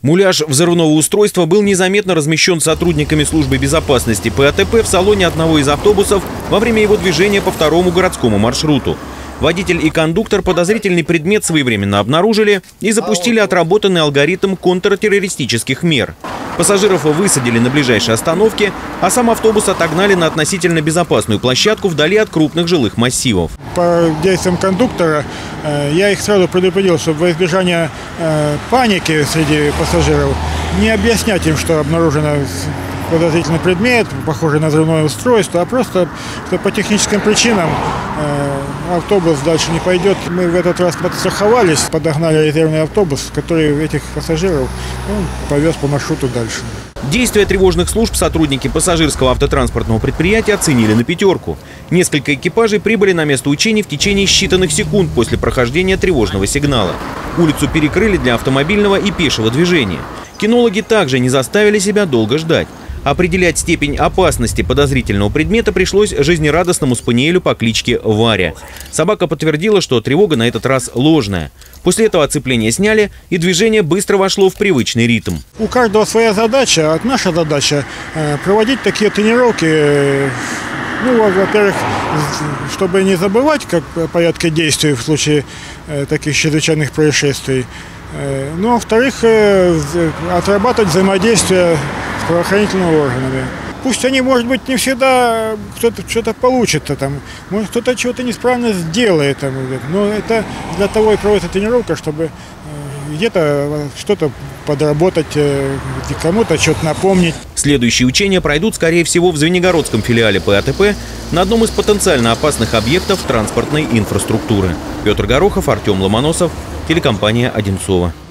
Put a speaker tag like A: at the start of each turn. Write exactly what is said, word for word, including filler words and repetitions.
A: Муляж взрывного устройства был незаметно размещен сотрудниками службы безопасности Пэ А Тэ Пэ в салоне одного из автобусов во время его движения по второму городскому маршруту. Водитель и кондуктор подозрительный предмет своевременно обнаружили и запустили отработанный алгоритм контртеррористических мер. Пассажиров высадили на ближайшей остановке, а сам автобус отогнали на относительно безопасную площадку вдали от крупных жилых массивов.
B: По действиям кондуктора я их сразу предупредил, чтобы во избежание паники среди пассажиров не объяснять им, что обнаружено подозрительный предмет, похожий на взрывное устройство, а просто что по техническим причинам э, автобус дальше не пойдет. Мы в этот раз подстраховались, подогнали резервный автобус, который этих пассажиров ну, повез по маршруту дальше.
A: Действия тревожных служб сотрудники пассажирского автотранспортного предприятия оценили на пятерку. Несколько экипажей прибыли на место учений в течение считанных секунд после прохождения тревожного сигнала. Улицу перекрыли для автомобильного и пешего движения. Кинологи также не заставили себя долго ждать. Определять степень опасности подозрительного предмета пришлось жизнерадостному спаниелю по кличке Варя. Собака подтвердила, что тревога на этот раз ложная. После этого оцепление сняли, и движение быстро вошло в привычный ритм.
B: У каждого своя задача. А наша задача э, проводить такие тренировки. Э, ну, во-первых, чтобы не забывать как о порядке действий в случае э, таких чрезвычайных происшествий. Э, ну, а во-вторых, э, отрабатывать взаимодействие с правоохранительными органами. Пусть они, может быть, не всегда кто-то что-то получит, там, может, кто-то чего-то неисправно сделает, там, но это для того и проводится тренировка, чтобы где-то что-то подработать, кому-то что-то напомнить.
A: Следующие учения пройдут, скорее всего, в Звенигородском филиале Пэ А Тэ Пэ на одном из потенциально опасных объектов транспортной инфраструктуры. Петр Горохов, Артем Ломоносов, телекомпания «Одинцово».